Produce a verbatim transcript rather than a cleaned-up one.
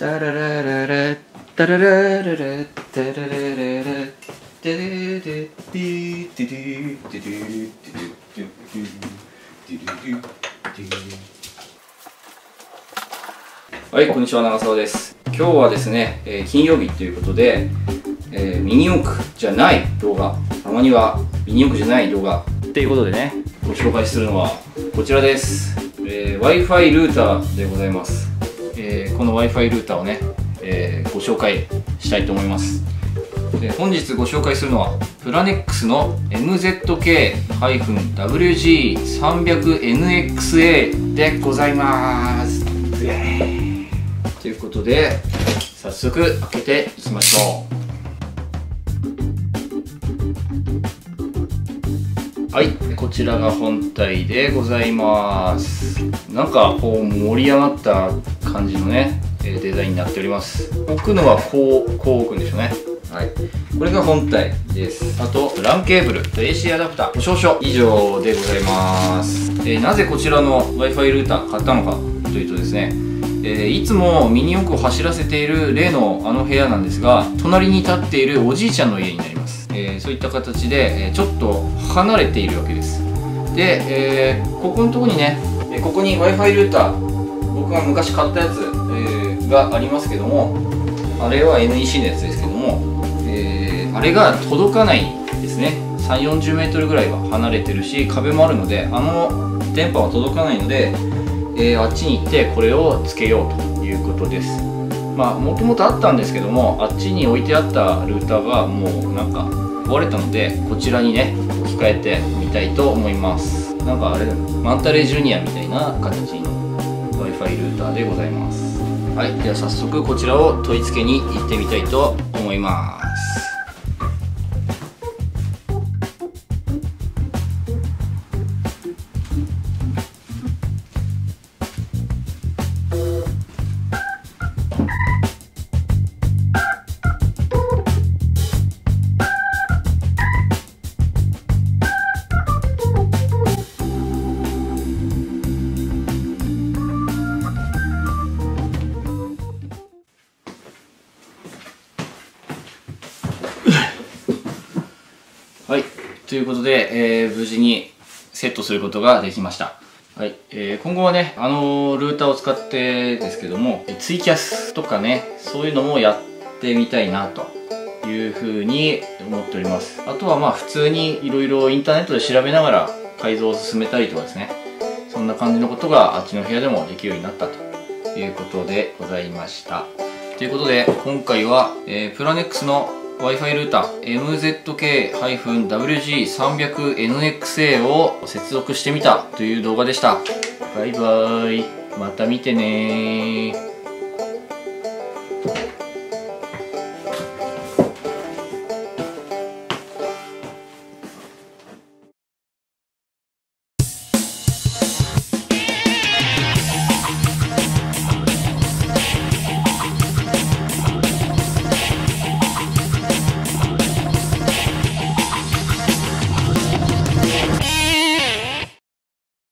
タララララタララララタララララテレレティティティティティティティティティティティティ。はい、こんにちは、長澤です。今日はですね、えー、金曜日ということで、えー、ミニ四駆じゃない動画、たまにはミニ四駆じゃない動画っていうことでね、ご紹介するのはこちらです。えー、Wi-Fi ルーターでございます。えー、この Wi-Fi ルーターをね、えー、ご紹介したいと思います。で本日ご紹介するのはプラネックスの エムゼットケー ダブリュージーさんびゃくエヌエックスエー でございます。ということで早速開けていきましょう。はい、こちらが本体でございます。なんかこう盛り上がった感じのねデザインになっております。置くのはこうこう置くんでしょうね。はい、これが本体です。あと ラン ケーブル、エーシー アダプター、少々以上でございます。えー、なぜこちらの Wi-Fi ルーター買ったのかというとですね、えー、いつもミニ四駆を走らせている例のあの部屋なんですが、隣に立っているおじいちゃんの家になります。えー、そういった形で、えー、ちょっと離れているわけです。で、えー、ここのところにね、ここに Wi-Fi ルーター、僕が昔買ったやつ、えー、がありますけども、あれは エヌイーシー のやつですけども、えー、あれが届かないですね。さんじゅう、よんじゅうメートルぐらいは離れてるし、壁もあるので、あの電波は届かないので、えー、あっちに行ってこれをつけようということです。まあもともとあったんですけども、あっちに置いてあったルーターがもうなんか壊れたので、こちらにね置き換えてみたいと思います。なんかあれだね、マンタレージュニアみたいな形の Wi-Fi ルーターでございます。はい、では早速こちらを取り付けに行ってみたいと思います。はい、ということで、えー、無事にセットすることができました。はい、えー、今後はね、あのー、ルーターを使ってですけども、ツイキャスとかね、そういうのもやってみたいなというふうに思っております。あとはまあ普通にいろいろインターネットで調べながら改造を進めたりとかですね、そんな感じのことがあっちの部屋でもできるようになったということでございました。ということで今回は、えー、プラネックスのWi-Fi ルーター エムゼットケー ダブリュージーさんびゃくエヌエックスエー を接続してみたという動画でした。バイバーイ。また見てねー。